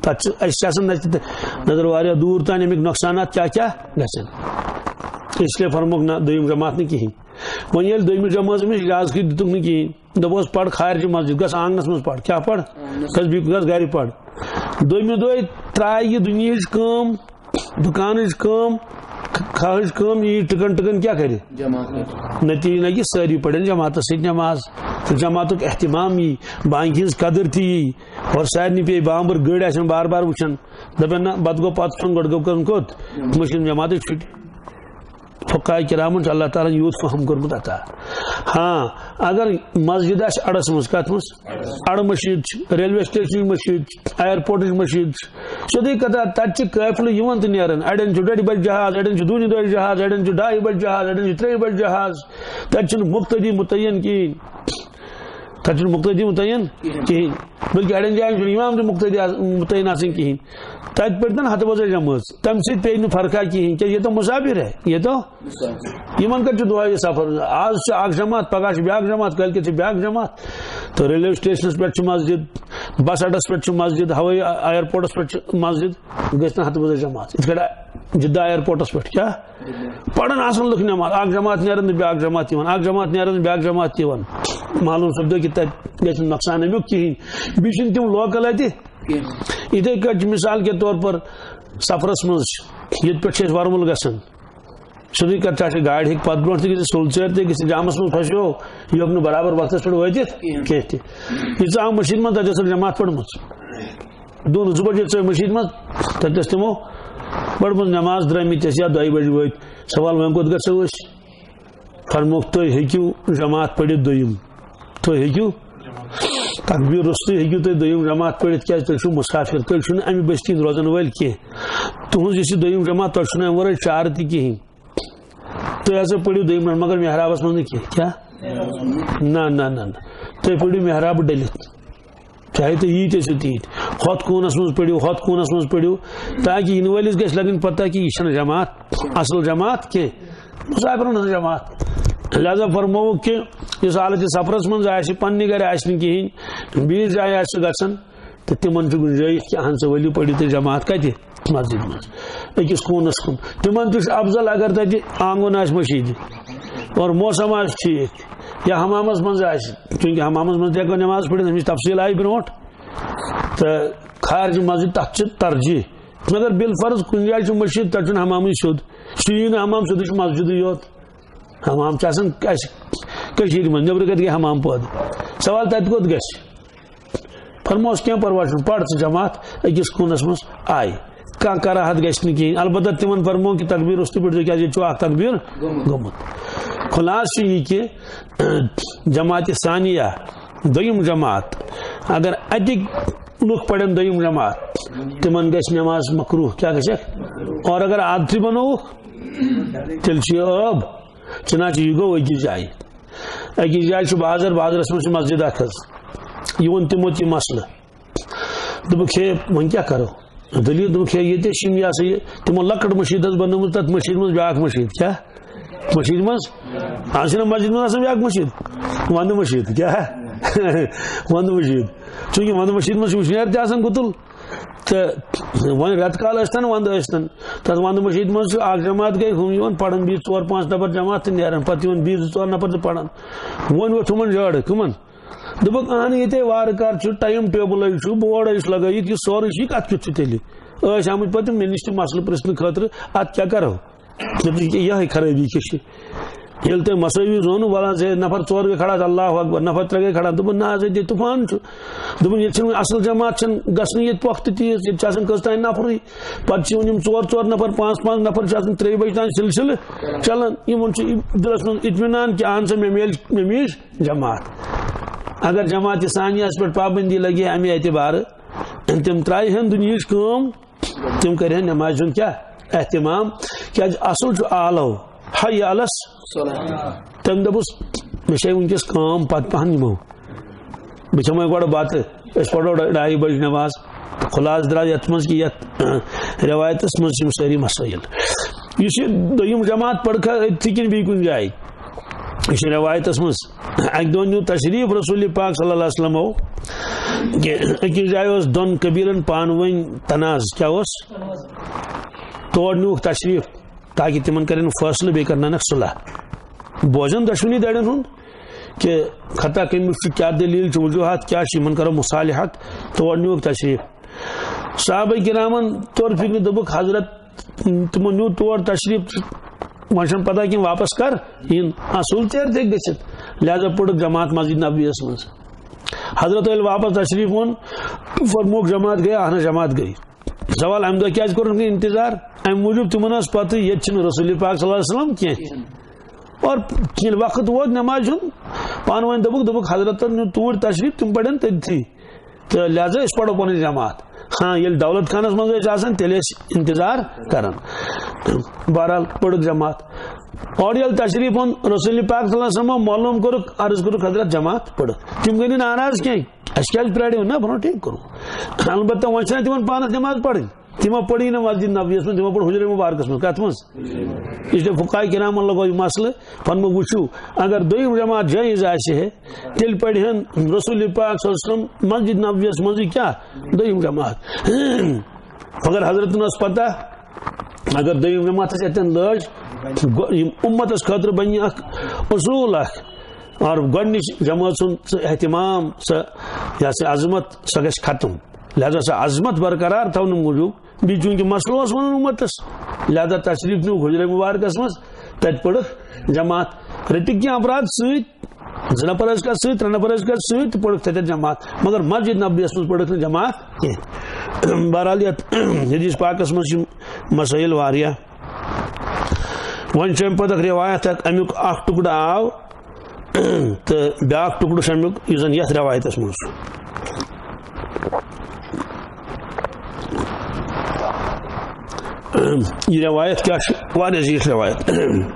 S1: نظر واریاہ دور تان امیک نقصانات کیا گژھن اس لیے فرموک نہ دویم جماعت نہ کہین وۄنۍ ییٚلہِ دویمہِ جماعت أمِس اجازت دِتُکھ نہٕ کِہیٖنۍ دوٚپُس پَر خارجہِ مسجد گژھ آنگنس منٛز پَر کیٛاہ پَر گژھ گرِ پَر دویمہِ دۄہ ترٛایہِ یہِ دُنیہٕچ کٲم دُکانٕچ کٲم کھاہٕچ کٲم یی ٹِکن کیٛاہ کرِ نتیجہ نہ کہ سٲری پڑھن جماعتس سۭتۍ نماز تہٕ جماعتُک احتمام یی بانگہِ ہٕنٛز قدر تہِ یی اور سارنٕے پیٚیہِ بامبر گٔرۍ آسن بار بار وٕچھان دپن نہ پتہٕ گوٚو پتہٕ ژھُن گۄڈٕ گوٚو کرُن کوٚت مٔشیٖد جماعتٕچ چھُٹی فقہاء کرامن اللہ تعالیٰ یوت فہم کورمُت عطا ہاں اگر مسجد آسہِ اڑس منٛز کتھ منٛز اڑٕ مشیٖد ریلوے سٹیشنٕچ مشیٖد ایرپورٹٕچ مشیٖد سیوٚدُے کتھا تتہِ چھِ قٲفلہٕ یِوان تہٕ نیران اڑٮ۪ن چھُ 2:30 بجہِ جہاز اڑٮ۪ن چھُ 2:30 جہاز اڑٮ۪ن چھُ 2:30 بجہِ جہاز اڑٮ۪ن چھُ 3 بجہِ جہاز تتہِ چھُنہٕ مُقتدی مُتعین کِہیٖنۍ تتہِ چھُنہٕ مُقتدی مُتعین کِہیٖنۍ بلکہ اڑٮ۪ن جاین چھُنہٕ اِمام تہِ مُتعین آسان کِہیٖنۍ تتہِ پٔرۍتن ہتہٕ بۄزے جمٲژ تمہِ سۭتۍ پیٚیہِ نہٕ فرقا کِہیٖنۍ کیٛازِ یہ تو مسافر ہے یہ تو یِمن کتہِ چھُ دۄہے سفر آز چھِ اکھ جماعت پگاہ چھِ بیاکھ جماعت کٲلکٮ۪تھ چھِ بیاکھ جماعت تہٕ ریلوے سٹیشنس پٮ۪ٹھ چھِ مسجد بس اڈس پٮ۪ٹھ چھِ مسجد ہوٲیی ایرپورٹس پٮ۪ٹھ چھِ مسجد گژھِ نہٕ ہتہٕ بۄزے جماعت یِتھ کٲٹھۍ جدہ ایرپورٹس پٮ۪ٹھ کیٛاہ پران آسان لُکھ نٮ۪ماز اکھ جماعت نیران نہٕ بیاکھ جماعت یِوان اکھ جماعت نیران نہٕ بیاکھ جماعت یِوان معلوم سپدو کہ تتہِ گژھِ نہٕ نۄقصان امیُک کِہیٖنۍ بیٚیہِ چھِنہٕ تِم لوکل اتہِ یِتھے کٲٹھۍ چھِ مثال کے طور پر سفرس منٛز ییٚتہِ پٮ۪ٹھ چھِ أسۍ ورمُل گژھان سیوٚدُے کتھ چاہے گاڑِ ہیٚکہِ پتہٕ برونٛٹھ تہِ گٔژھِتھ سُلژٲرۍ تہِ گٔژھِتھ جامس منٛز پھسیو یہِ ہیوٚک نہٕ برابر وقتس پٮ۪ٹھ وٲتِتھ کینٛہہ تہِ یہِ ژاو مٔشیٖد منٛز تتہِ ٲسٕکھ جماعت پٔرمٕژ 2 بجے ژاو مٔشیٖد منٛز تتہِ ٲس تِمو پٔرمٕژ نٮ۪ماز درٛامٕتۍ ٲسۍ یا 2 بجہِ وٲتۍ سوال وۄنۍ کوٚت گژھو أسۍ فرموکھ تُہۍ ہیٚکِو جماعت پٔرِتھ دوٚیِم تُہۍ ہیٚکِو تقبیر روٚستُے ہیٚکِو تُہۍ دوٚیِم جماعت پٔرِتھ کیٛازِ تُہۍ چھِو مُسافر تُہۍ چھِو نہٕ امہِ بستی ہٕنٛدۍ روزن وٲلۍ کینٛہہ تُہنٛز یُس یہِ دوٚیِم جماعت تۄہہِ چھُو نہٕ امہِ ورٲے چارٕ تہِ کِہیٖنۍ تُہۍ ہسا پٔرِو دوٚیِم مگر محرابس منٛز نہٕ کینٛہہ کیٛاہ نہ تُہۍ پٔرِو محراب ڈٔلِتھ چاہے تُہۍ ییٖتۍ ٲسِو تیٖتۍ ہۄتھ کوٗنس منٛز پٔرِو ہۄتھ کوٗنس منٛز پٔرِو تاکہِ یِنہٕ وٲلِس گژھِ لگٕنۍ پتہ کہِ یہِ چھنہٕ جماعت اصل جماعت کینٛہہ مُسافرن ہٕنٛز جماعت لہذا فرمووُکھ کہ یُس حالتہِ سفرس منٛز آسہِ پننہِ گرِ آسہِ نہٕ کِہیٖنۍ بیٚیِس جایہِ آسہِ سُہ گژھان تہٕ تِمن چھُ گُنجٲیِش کہ اہن سا ؤلِو پٔرِو تُہۍ جماعت کتہِ مسجد منٛز أکِس کوٗنس کُن تِمن تہِ چھُ افضل اگر تتہِ آنگُن آسہِ مٔشیٖدِ اور موسم آسہِ ٹھیٖک یا حمامس منٛز آسہِ چوٗنٛکہِ حمامس منٛز تہِ ہٮ۪کو نٮ۪ماز پٔرِتھ اَمِچ تفصیٖل آیہِ برونٛٹھ تہٕ خارجہِ مسجد تتھ چھِ ترجیح مگر بالفرض کُنہِ جایہِ چھُ مٔشیٖد تتہِ چھُنہٕ حمامٕے سیوٚد سُہ یی نہٕ حمام سیوٚدُے چھُ مسجدٕے یوت حمام چھُ آسان اَسہِ کٔشیٖرِ منٛز نیٚبرٕ کتہِ گٔے حمام پٲدٕ سوال تتہِ کوٚت گژھِ فرموس کینٛہہ پرواے چھُنہٕ پر ژٕ جماعت أکِس کوٗنس منٛز آیہِ کانٛہہ کراہت گژھِ نہٕ کِہیٖنۍ البتہ تِمن فرمو کہ تقبیر روٚستُے پٲٹھۍ کیٛازِ ییٚتہِ چھُ اکھ تقبیر گوٚمُت خلاص چھُ یہِ کہ جماعتِ ثانیہ دوٚیِم جماعت اگر اتِکۍ لُکھ پرن دوٚیِم جماعت تِمن گژھِ نٮ۪ماز مکروہ کیٛاہ گژھٮ۪کھ اور اگر عادتھٕے بنووُکھ تیٚلہِ چھُ یہِ ٲب چنانچہ یہِ گوٚو أکِس جایہِ أکِس جایہِ چھُ بازرس منٛز چھِ مسجد اکھ حظ یہِ ووٚن تِمو تہِ مسلہٕ دوٚپُکھ ہے وۄنۍ کیٛاہ کرو دلیٖل دوٚپُکھ ہے ییٚتہِ چھِ یہِ ہسا یہِ تِمو لۄکٕٹ مٔشیٖد حظ بنٲومٕژ تتھ مٔشیٖد منٛز بیاکھ مٔشیٖد کیٛاہ مٔشیٖد منٛز آز چھِنہ مسجد منٛز آسان بیاکھ مٔشیٖد ونٛدٕ مٔشیٖد کیٛاہ ونٛدٕ مٔشیٖد چوٗنٛکہِ ونٛدٕ مٔشیٖد منٛز چھُ وٕشنیر تہِ آسان گُتُل تہٕ وۄنۍ رٮ۪تہٕ کال ٲسۍتن ونٛدٕ ٲسۍتن تتھ ونٛدٕ مٔشیٖد منٛز چھُ اکھ جماعت گٔے ہُم یِوان پران بیٚیہِ 4-5 نفر جماعت تہٕ نیران پتہٕ یِوان بیٚیہِ 2-4 نفر تہٕ پران وۄنۍ ووٚتھ ہُمن جٲڑٕ کٕمن دوٚپُکھ اہن ییٚتے وارٕ کار چھُ ٹایم ٹیبلٕے چھُ بورڈے چھُ لگٲیِتھ یہِ سورُے چھُ یہِ کتھ کیُتھ چھُ تیٚلہِ ٲسۍ آمٕتۍ پتہٕ مےٚ نِش تہِ مسلہٕ پرژھنہٕ خٲطرٕ اتھ کیٛاہ کرو یِہے خرٲبی کیٛاہ چھِ ییٚلہِ تۄہہِ مسٲوی زونوٕ وَلہٕ حظ ہے نفر 4 گٔے کھڑا اللہ اکبر نفر 3 گٔے کھڑا دوٚپُن نہ حظ ییٚتہِ طوفان چھُ دوٚپُن ییٚتہِ چھِنہٕ اصل جماعت چھَنہٕ گژھنٕے ییٚتہِ پۄختہٕ تیٖژ ییٚتہِ چھِ آسان کٔژ تانۍ نفرٕے پتہٕ چھِ یِوان یِم 4 نفر 5 نفر چھِ آسان 3 بجہِ تانۍ سلسلہٕ چلان یِمن چھُ دِلس منٛز اطمینان کہِ اہن سا مےٚ میج جماعت اگر جماعتِ ثانیہس پٮ۪ٹھ پابندی لگہِ ہے امہِ اعتبارٕ تِم ترٛایہِ ہن دُنیہٕچ کٲم تِم کرِ ہن نٮ۪مازِ ہُنٛد کیٛاہ احتمام کیٛازِ اصل چھُ آلو حی علس تٔمۍ دوٚپُس مےٚ چھے وٕنکیٚس کٲم پتہٕ پہن یِمو بہٕ کھٮ۪مے گۄڈٕ بتہٕ أسۍ پرو 2:30 بجہِ نٮ۪ماز خلاص درٛاو یتھ منٛز کہِ یتھ رٮ۪وایتس منٛز چھِ یِم سٲری مسٲیل یُس یہِ دوٚیِم جماعت پٔرکھا أتھی کِنہٕ بیٚیہِ کُنہِ جایہِ یہِ چھِ رٮ۪وایتس منٛز اکہِ دۄہ نیوٗ تشریٖف رسول پاک صلی اللہ علیہ وسلمو کہ أکِس جایہِ اوس دۄن قبیٖلن پانہٕ ؤنۍ تناز کیٛاہ اوس تور نیوٗکھ تشریٖف تاکہِ تِمن کرن فٲصلہٕ بیٚیہِ کرناونکھ صلح بوزن دۄشوٕنی دَرٮ۪ن ہُنٛد کہ خطا کٔمِس چھُ کیٛاہ دٔلیٖل چھِ وجوٗہات کیٛاہ چھِ یِمن کرو مصالحت تور نیوٗکھ تشریٖف صحابہ کرامن طور فکرِ دوٚپُکھ حضرت تِمو نیوٗ تور تشریٖف وۄنۍ چھنہٕ پتہ کینٛہہ واپس کر یِن اصوٗل ژیر تہِ ہیٚکہِ گٔژھِتھ لہذا پوٚرُکھ جماعت مسجد نبویَس منٛز حضرت ییٚلہِ واپس تشریٖف اوٚن فرمووُکھ جماعت گٔے اہن جماعت گٔے سوال امہِ دۄہ کیٛازِ کوٚرُکھ نہٕ انتظار امہِ موٗجوٗب تِمن ٲس پتہ ییٚتہِ چھِنہٕ رسول پاک صلی اللہ علیہ وسلم کینٛہہ اور ییٚلہِ وقت ووت نماز ہُنٛد پانہٕ ؤنۍ دوٚپُکھ حضرتن نیوٗ توٗرۍ تشریٖف تِم پرن تٔتھی تہٕ لہذا أسۍ پرو پنٕنۍ جماعت ہاں ییٚلہِ دولت خانس منٛز ٲسۍ آسان تیٚلہِ ٲسۍ انتظار کران بہرحال پٔرٕکھ جماعت اور ییٚلہِ تشریٖف اوٚن رسول پاک صلی اللہ علیہ وسلم معلوٗم کوٚرُکھ عرض کوٚرُکھ حضرت جماعت پٔرٕکھ تِم گٔے نہٕ ناراض کینٛہہ اَسہِ کیٛازِ پرٛاریو نہ بہٕ ٹھیٖک کوٚرُکھ البتہ وۄنۍ چھِنہ تِمن پانس نٮ۪ماز پرٕنۍ تِمو پٔرٕے نہٕ مسجد نبویَس منٛز تِمو پوٚر حجرے مبارکس منٛز کتھ منٛز اسلیے فقہاء کرامن لگوو یہِ مسلہٕ فرمووُکھ وٕچھِو اگر دوٚیِم جماعت جٲیز آسہِ ہے تیٚلہِ پرِہن رسول پاک صلی اللہ علیہ وسلم مسجد نبویَس منٛزٕے کیٛاہ دوٚیِم جماعت مگر حضرتن ٲس پتہ اگر دوٚیِم جماعت أسۍ اتٮ۪ن لٲج یِم اُمتس خٲطرٕ بنہِ اکھ اصوٗل اکھ اور گۄڈنِچ جماعت سُنٛد سُہ احتمام سۄ یہِ سا عظمت سۄ گژھِ ختم لہذا سۄ عظمت برقرار تھاونہٕ موٗجوٗب بیٚیہِ چوٗنٛکہِ مسلہٕ اوس وَنُن اُمتس لہذا تشریٖف نیوٗکھ حجرے مبارکس منٛز تتہِ پٔرٕکھ جماعت رٔٹِکھ کینٛہہ افراد سۭتۍ 2 نفر ٲسۍ کتھ سۭتۍ 3 نفر ٲسۍ کتھ سۭتۍ تہٕ پٔرٕکھ تتٮ۪ن جماعت مگر مسجد نبویَس منٛز پٔرٕکھ نہٕ جماعت کینٛہہ بہرحال یتھ حدیث پاکس منٛز چھِ مسٲیل واریاہ وۄنۍ چھُ امہِ پتہٕ اکھ رِوایت امیُک اکھ ٹُکڑٕ آو تہٕ بیاکھ ٹُکڑٕ چھُ امیُک یُس زن یتھ رِوایتس منٛز چھُ یہ روایت کیا واریاہ زیٖٹھ روایت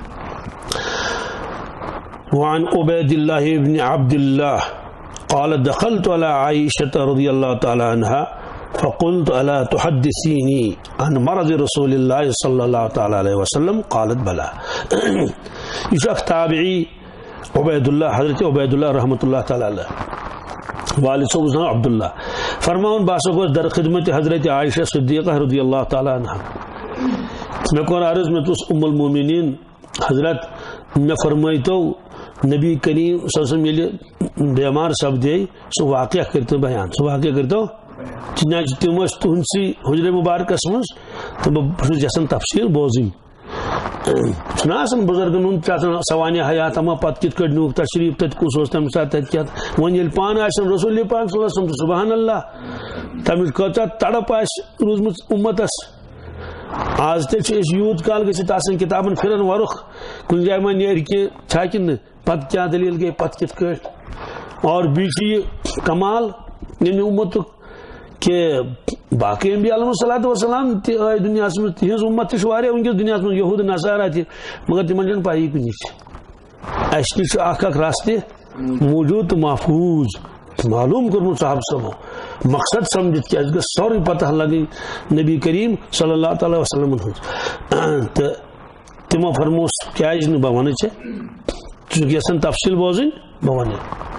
S1: وعن عبید اللہ ابن عبد اللہ قال دخلت على عائشة رضی اللہ تعالی عنہ فقلت الا تحدثيني عن مرض رسول الله صلی اللہ تعالی علیہ وسلم قالت بلا یہ چھُ اکھ تابعی عبید اللہ حضرت عبید اللہ رحمۃ اللہ تعالی علیہ والد صاحب ناو عبداللہ فرماون بہٕ ہسا گوس در خدمت حضرت عائشہ صدیقہ رضی اللہ تعالی عنہ مےٚ کوٚر عرض مےٚ دوٚپُس ام المومنین حضرت مےٚ فرمٲیتو نبی کریم صلی اللہ علیہ وسلم ییٚلہِ بیمار سپدے سُہ واقعہ کٔرتو بیان سُہ واقعہ کٔرتو چنانچہ تِم ٲسۍ تُہنٛدسٕے حجرے مبارکس منٛز تہٕ بہٕ چھُس یژھان تفصیٖل بوزٕنۍ چھُنہ آسان بُزرگن ہُنٛد چھُ آسان سوانہِ حیات اما پتہٕ کِتھ کٲٹھۍ نیوٗکھ تشریٖف تتہِ کُس اوس تمہِ ساتہٕ تتہِ کیٛاہ وۄنۍ ییٚلہِ پانہٕ آسن رسول پاک صلی اللہ علیہ وسلم تہٕ سبحان اللہ تمِچ کۭژاہ تڑپ آسہِ روٗزمٕژ اُمتس آز تہِ چھِ أسۍ یوٗت کال گٔژھِتھ آسان کِتابن پھِرن ورُکھ کُنہِ جایہِ ما نیرِ کینٛہہ چھا کِنہٕ نہٕ پتہٕ کیٛاہ دٔلیٖل گٔے پتہٕ کِتھ کٲٹھۍ اور بیٚیہِ چھُ یہِ کمال ییٚمہِ اُمتُک کہ باقی انبیاء علیہ الصلوۃ والسلام تہِ آے دُنیاہس منٛز تِہنٛز اُمت تہِ چھُ واریاہ وٕنکیٚس دُنیاہس منٛز یہوٗد نصارا تہِ مگر تِمن چھنہٕ پایی کُنِچ اسہِ نِش چھُ اکھ اکھ رستہٕ موٗجوٗد تہٕ محفوٗظ معلوٗم کوٚرمُت صاحب صٲبو مقصد سمجھِتھ کہِ اَسہِ گٔژھ سورُے پتہ لگٕنۍ نبی کریم صلی اللہ تعالیٰ وسلمن ہٕنٛز تہٕ تِمو فرمووُس کیازِ نہٕ بہٕ وَنہٕ ژےٚ ژٕ چھُکھ یژھان تفصیٖل بوزٕنۍ بہٕ وَنہٕ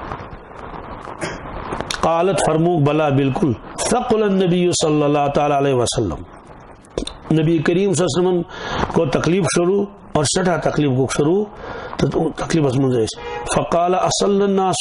S1: قالت فرموک بلا بالکل ثقل النبی صلی اللہ تعالیٰ علیہ وسلم نبی کریم صلی اللہ علیہ وسلم کو تکلیف شروع اور سٹھا تکلیف کو شروع تو تکلیف منٛز ٲسۍ فقال اصل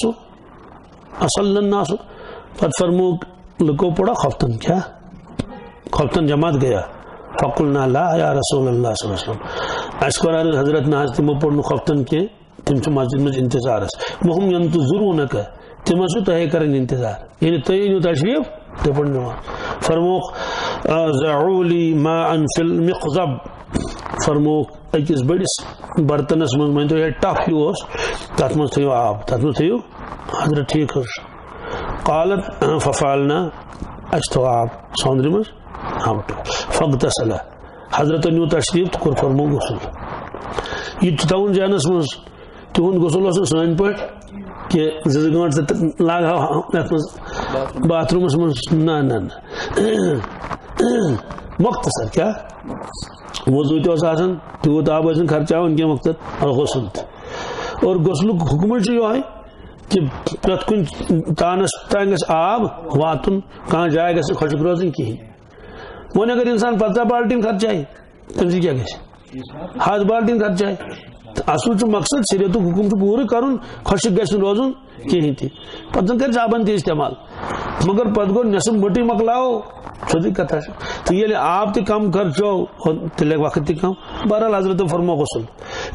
S1: الناس پتہٕ فرموک لُکو پڑا خفتن کیا خفتن جماعت گیا فقلنا لا یا رسول اللہ صلی اللہ علیہ وسلم اَسہِ کوٚر عرض حضرت نہ حظ تِمو پوٚر نہٕ خفتن کینٛہہ تِم چھِ مسجد منٛز انتظارس وہم ینتظرونک تِم ٲسوٕ تۄہے کران انتظار یعنی تُہۍ أنِو تشریٖف تُہۍ پٔرِو نماز فرموک ضعوا لی ماء فی المقذب فرموک أکِس بٔڑِس برتنس منٛز مٲنۍ تو یہِ ٹف ہیوٗ اوس تتھ منٛز تھٲیِو آب تتھ منٛز تھٲیِو حضرت ٹھیٖک حظ قالت ففعلنا اَسہِ تھوٚو آب سۄنٛدرِ منٛز فاغتسل حضرت نیوٗ تشریٖف تہٕ کوٚر فرموو غسل یہِ تہِ چھُ تھاوُن ذہنس منٛز تِہُنٛد غسل اوس نہٕ سٲنۍ پٲٹھۍ کہ 2 گٲنٛٹہٕ لاگہو یتھ منٛز باتھ روٗمس منٛز نہ مختصر کیٛاہ وضوٗ تہِ اوس آسان تیوٗت آب ٲسۍ نہٕ خرچاوان کینٛہہ مقصد غسل تہِ اور غسلُک حُکمٕے چھُ یِہوے کہ پرت کن تانس تان گژھِ آب واتن کان جائے گژھِ خشک روزن کہین وۄنۍ اگر انسان 50 بالٹین خرچائے تم سے کیا گژھِ 100 بالٹین خرچائے اصل مقصد شریعت حکم پورٕ کرن خشک گژھِ روزن کہین تہ پتہ کر صابن تہ استعمال مگر پتہ گو نصف مٹی مکلاو سیدھی کتھا تو یہ آپ تہ کم خرچو تیل وقت تہ کم بہرحال حضرت فرمو غسل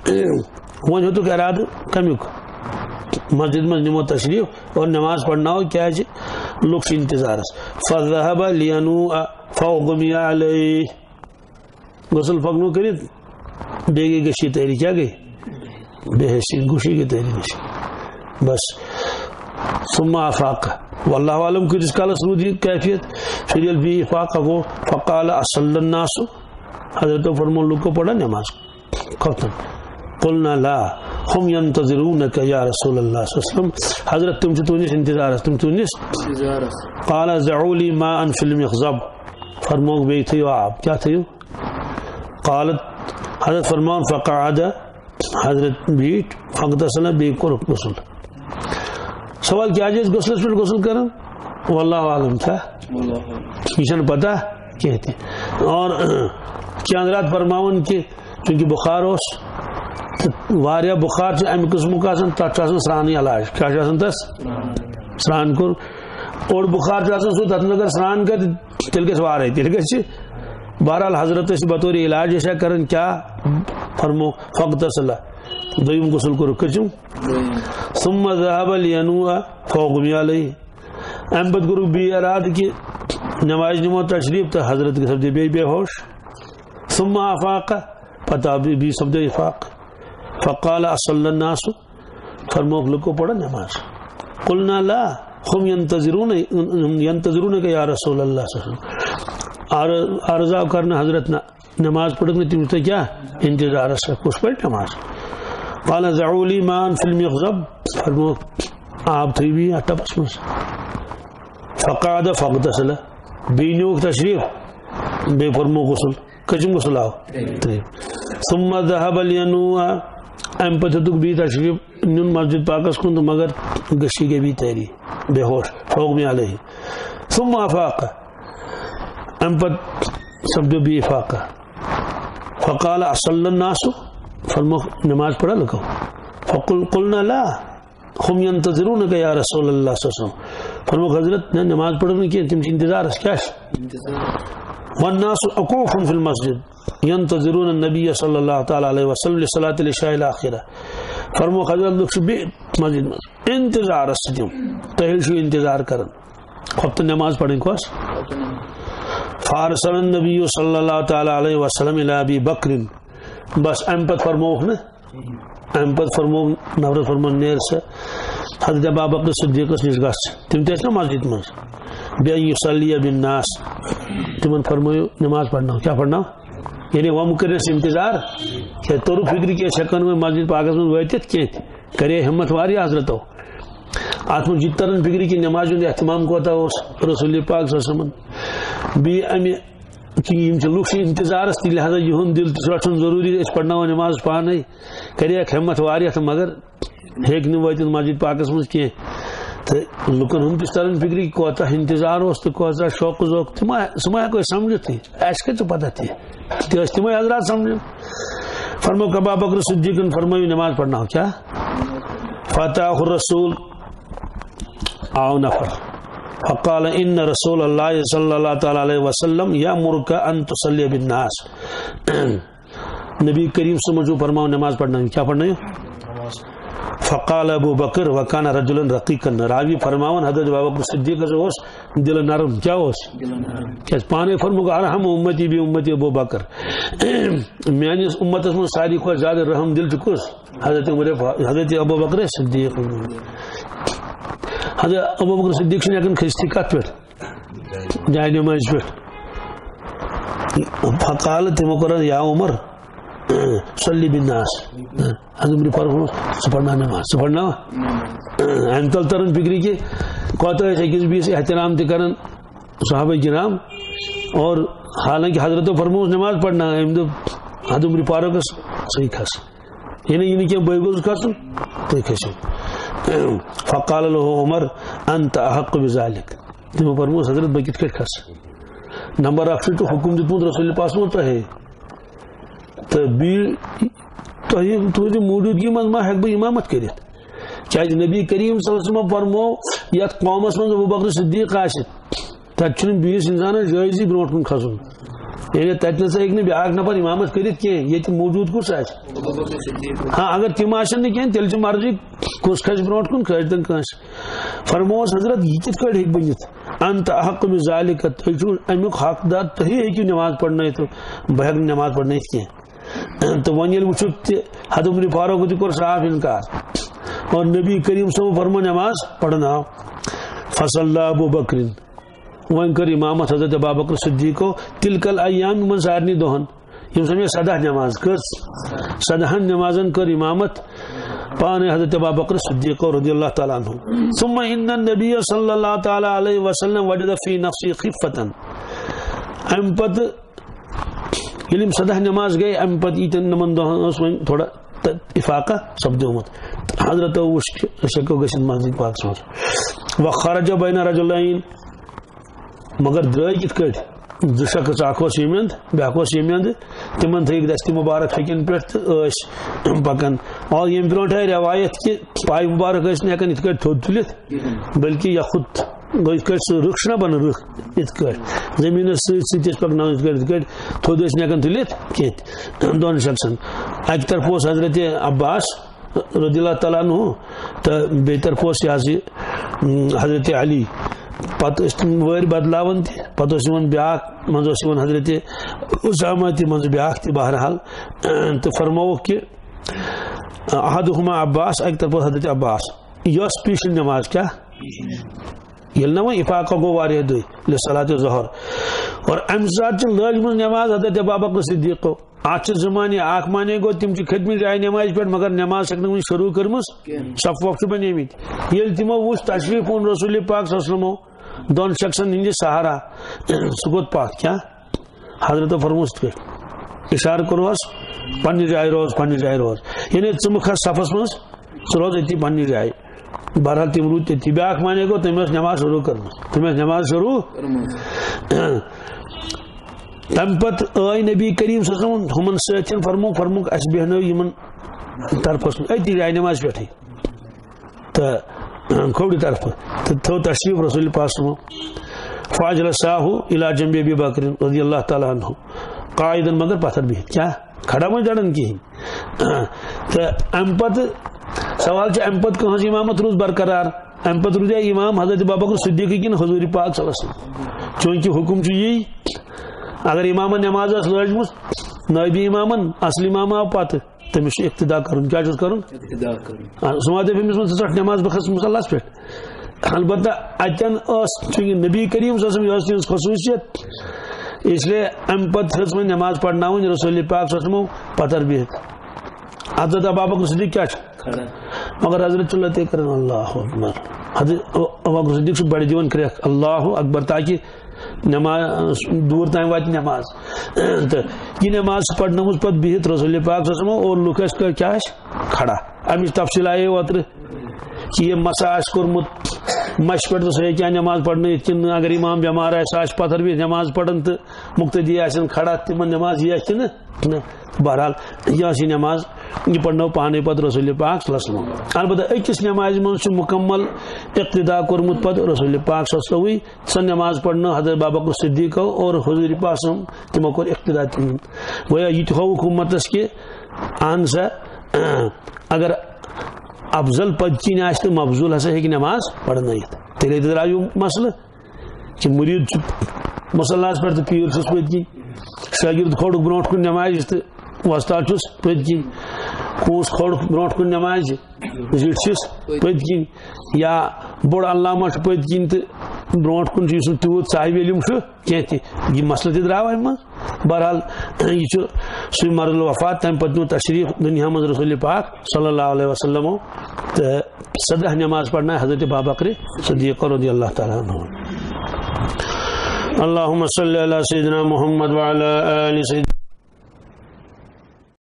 S1: ون ہوتک ارادہ کمیک مسجد میں نمو تشریف اور نماز پڑھنا ہو کیا لوگ انتظار فذهب لینوء فاغمی علیہ غسل فگنو کرت بیگی گشی تیری کیا گئی بے حیثیت گوشی کی تیری گشی بس ثم افاق واللہ عالم کی جس کالا سرودی کیفیت پھر بھی افاق کو فقال اصل الناس حضرت فرمو لوگ کو پڑھا نماز ختم قلنا لا ہم ينتظرونك یا رسول اللہ صلی اللہ علیہ وسلم حضرت تم سے تونس انتظار تم تونس قال زعوا لي ماء في المخزب فرمو بے تھیو آپ کیا تھیو قالت حضرت فرمان فقعد حضرت بیٹھ فاغتسل بے کو غسل سوال کیا جائے غسل پر غسل کرن واللہ عالم تھا کسی پتہ کہتے اور کیا حضرات فرماون کہ چونکہ بخار اس واریا بخار سے ام قسم کا تک سرانی علاج کیا تس سران کور اور بخار سو تک اگر سران کر تیل گھس وارے تیل گھس بہرحال حضرت اس بطور علاج ایسا کرن کیا فرمو فاغتسل دویم غسل کو رکچوں ثم ذهب لینوء فاغمی علیہ ام بد گرو بھی اراد کی نماز نمو تشریف تو حضرت کے سب بے ہوش ثم افاق پتہ بھی سب افاق فقال اصل الناس فرموک لوگ کو پڑھا نماز قلنا لا ہم ينتظرون کہ یا رسول اللہ صلی اللہ علیہ وسلم عرضہ کرنا حضرت نماز پڑھنے تم سے کیا انتظار ہے کچھ پڑھ نماز قال زعوا لي ماء في المخزب فرموک آپ تھی بھی اٹھا بس مس فقعد فاغتسل بینوک تشریف بے فرمو غسل کچم غسل آو ثم ذهب لینوء ام پتک بھی تشریف نن مسجد پاکس کن مگر گشی کے بھی تیری بے ہوش فاغمی علیہ ثم افاق ام پت سب جو بھی افاق فقال اصل الناس فرمو نماز پڑھا لگو قلنا لا ہم ينتظرونك یا رسول اللہ صلی اللہ علیہ وسلم فرمو حضرت نماز پڑھنے کی تم انتظار ہے کیا والناس اقوف في المسجد ينتظرون النبي صلى الله تعالى عليه وسلم لصلاة العشاء الآخرة فرمو حضرت لوگ سے مسجد میں انتظار استدیم تہل شو انتظار کرن خب تو نماز پڑھیں کوس فارسل النبی صلی اللہ تعالی علیہ وسلم الى ابی بکر بس امپت فرموک نا امپت فرموک نفرت فرموک نیر سے حضرت ابا بکر صدیق اس گاس تم تیس نا مسجد میں بین یصلی بالناس تمن فرمویو نماز پڑھنا کیا پڑھنا یعنی وہ مکرنے سے انتظار کہ تورو فکری کے شکن میں مسجد پاکس میں ویتت کی کرے ہمت واری حضرت ہو آتم جترن فکری کی نماز جو اہتمام کو تھا رسول پاک صلی اللہ علیہ وسلم بھی امی کہ لوگ سے انتظار است لہذا یہن دل رٹن ضروری اس پڑھنا و نماز پانے کرے ہمت واری تھا مگر ہیک نہ ویتت مسجد پاکس میں کی لکن ہم کس طرح فکری کو تھا انتظار اس تو کو شوق ذوق سمایا کوئی سمجھتی ایش کے تو پتہ تھی تو اجتماعی حضرات سمجھو فرمو ابا بکر صدیق فرمائی نماز پڑھنا ہو کیا فتح الرسول آؤ نفر فقال ان رسول اللہ صلی اللہ تعالی علیہ وسلم یامرک ان تصلی بالناس نبی کریم سمجھو فرماؤ نماز پڑھنا کیا پڑھنا ہے فقال ابو بکر وکان رجلا رقیقا راوی فرماون حضرت ابو بکر صدیق جو اس دل نرم کیا اس کہ پانے فرمو ارحم امتی بھی امتی ابو بکر میانی امت میں ساری کو زیادہ رحم دل چکوس حضرت ابو بکر صدیق حضرت ابو بکر صدیق سے اکن کھستی کات پر جائے نماز پر فقال تمکر یا عمر صلی بالناس حضرت فرمایا سپڑھنا نماز سپڑھنا انتل ترن فکری کے کوتا ہے کہ بھی سے احترام تے کرن صحابہ کرام اور حالانکہ حضرت فرمایا نماز پڑھنا ہے حضرت پارک صحیح خاص یعنی کہ بے گز کس تو کھسو فقال له عمر انت احق بذلك تمو فرموس حضرت بہ کت کھس نمبر اکھ تو حکم دیتمت رسول پاک تہ تو تہذ موجودگی من ما ہیک بہ امامت کرت کیاز نبی کریم صلی اللہ علیہ وسلم فرمو یت قومس من ابوبکر صدیق آسہ تت بیس انسان جائزی برونٹ کن کھسن یعنی تت نسا ہیک بیا نفر امامت کرت کی یہ موجود کس آس ہاں اگر تم آن نا کھین تیل مرضی کس کھس برونٹ کن کھس دن کنس فرموس حضرت یہ کت کٹ ہیک بنت انت احق بذالک تھی امیک حقدار تھی ہیکو نماز پڑھن بہ ہیک نماز پڑھن کی تو ون یل وچھو حضرت عمر فاروق تہ کور صاف انکار اور نبی کریم صلی اللہ علیہ وسلم فرمو نماز پڑھنا فصلی ابو بکر ون کر امامت حضرت ابوبکر صدیق کو تلکل ایام من سارنی دہن یم سمجھ 10 نماز کر 10 نمازن کر امامت پانے حضرت ابوبکر صدیق رضی اللہ تعالی عنہ ثم ان النبی صلی اللہ تعالی علیہ وسلم وجد فی نفسی خفتا ام پت یلیم 10 نماز گئی ام پت ایتن نمن دہن تھوڑا افاقہ سپدومت حضرت شکو گشن مسجد پاک سوچ وخرج بین رجلین مگر درائے کت کٹ دو شخص اخ یمند بیاکھ یمند تمن تھک دستی مبارک ہکن پہ پکان اور یم برونٹ ہے روایت کہ پائے مبارک ہکان ات تھود تلت بلکہ یہ خود ات رخ نہ بن رخ ات زمین ست پکن ات تھود ہکان تلت کھیت دون شخصن اکہ طرف حضرت عباس رضی اللہ تعالیٰ عنہ تو بیٚیہِ طرف حضرت علی پتہ ور بدلاون تہ پتہ بیاکھ من حضرت اسامہ تہ من بیاکھ تہ بہرحال تو فرمو کہ احدہما عباس اکہ طرف حضرت عباس یس پیشن نماز کیا یل نا افاقہ گو واریاہ دہ لصلاۃ ظہر اور ام سات لٲجمٕژ نماز حضرت ابوبکر صدیق کو آج زمانے اخ مانے گو تم کھتم جائے نماز پہ مگر نماز ہوں شروع کرمز صف وف بنے یل تمو وچ تشریف اون رسول پاک صلی اللہ علیہ وسلم دون شخصن ہند سہارا سہ گوت پاک کیا حضرت فرموس پہ اشارہ کورس پنہ جائے روز پنہ جائے روز یعنی ثم کھس صفس مز سہ روز اتی پنہ جائے بہرحال تم رود تی بیاکھ مانے گو تم نماز شروع کرمز نماز شروع تم پت آئی نبی کریم صلی اللہ علیہ وسلم ہمن ستین فرموک اس بہنو یمن طرفس اتی جائے نماز پہ تو کھوڑی طرف تو تھو تشریف رسول پاک صلی اللہ علیہ وسلم فاجلساہ الی جنب ابی بکر رضی اللہ تعالی عنہ قائدا مگر پتھر بہت کیا کھڑا مجھ جڑن کی تو ام پت سوال ام پت کہاں امامت روز برقرار ام پت روز امام حضرت ابوبکر صدیق کن حضور پاک صلی اللہ علیہ وسلم چونکہ حکم یہی اگر امام نماز لجم نائبی امام اصل امام آو پتہ تمس اقتدا کرن کیا کرن سما دپ امس ٹھ نماز بخس مصلس پہ البتہ اتن چونکہ نبی کریم صلی اللہ علیہ وسلم خصوصیت اس لیے ام پتہ تھز وۄنۍ نماز پڑھناون رسول پاک صلی اللہ علیہ وسلم پتھر بہت حضرت ابوبکر صدیق کیا مگر حضرت اللہ تے کرن اللہ اکبر حضرت ابوبکر صدیق بڑی دیون کریک اللہ اکبر تاکہ نماز دور تام وات نماز تو یہ نماز پڑھنا پتہ بہت رسول پاک صلی اللہ علیہ وسلم اور لوگ کیا کھڑا امچ تفصیل آئے اوتر کہ یہ مسا کورمت مش پہ تو سہ کیا نماز پڑھنے کن اگر امام بیمار سہ پتھر بھی نماز پڑھن تو مقتدی آن کھڑا تم نماز یہ کہ بہرحال یہ نماز یہ پڑھنو پانے پتہ رسول پاک صلی اللہ علیہ وسلم البتہ اکس نماز من مکمل اقتدا کورمت پتہ رسول پاک صلی اللہ علیہ وسلم سہ نماز پڑھنا حضرت ابوبکر صدیق اور حضور پاک تمو کور اقتدا تم گویا یہ تھوک امتس کہ اہن سا اگر افضل پتچین آس تو مفضول ہسا ہیکہ نماز پڑھنائت تیلے درایو مسئلہ کہ مرید مصلاس پہ تو پیر چھس پت کن شاگرد کھوڑ برونٹ کن نماز تو وستاد چھس پت کن کوس کھوڑ برونٹ کن نماز زٹ چھس پت کن یا بوڑ علامہ پت کن تو برونٹ کن تیوت صاحب علم کی یہ مسئلہ تہ درا ام بہرحال یہ سی مرض الوفات تم پہ تشریف دنیا مز رسول پاک صلی اللہ علیہ وسلم تو 10 نماز پڑھنا حضرت ابوبکر صدیق رضی اللہ تعالیٰ عنہ اللہم صلی علی سیدنا محمد وعلی آل سیدنا